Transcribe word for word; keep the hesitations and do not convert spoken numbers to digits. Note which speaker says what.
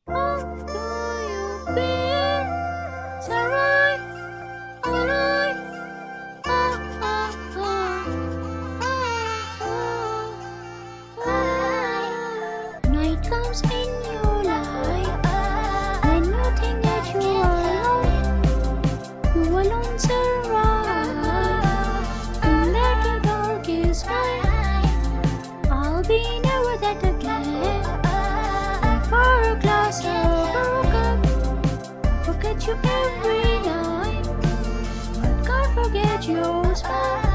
Speaker 1: How do you feel? Is that right? Am I lying? Ah, ah, ah, ah, ah. Night comes in your life when you think that you are alone. You alone survive and let the darkest night. I'll be never that again. For a glass of Breakup, forget you every night, but can't forget your smile.